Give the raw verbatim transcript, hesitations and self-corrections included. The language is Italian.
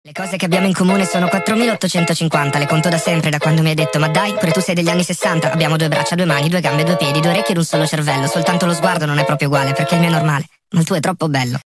Le cose che abbiamo in comune sono quattromilaottocentocinquanta, le conto da sempre, da quando mi hai detto ma dai, pure tu sei degli anni sessanta. Abbiamo due braccia, due mani, due gambe, due piedi, due orecchie ed un solo cervello. Soltanto lo sguardo non è proprio uguale, perché il mio è normale, ma il tuo è troppo bello.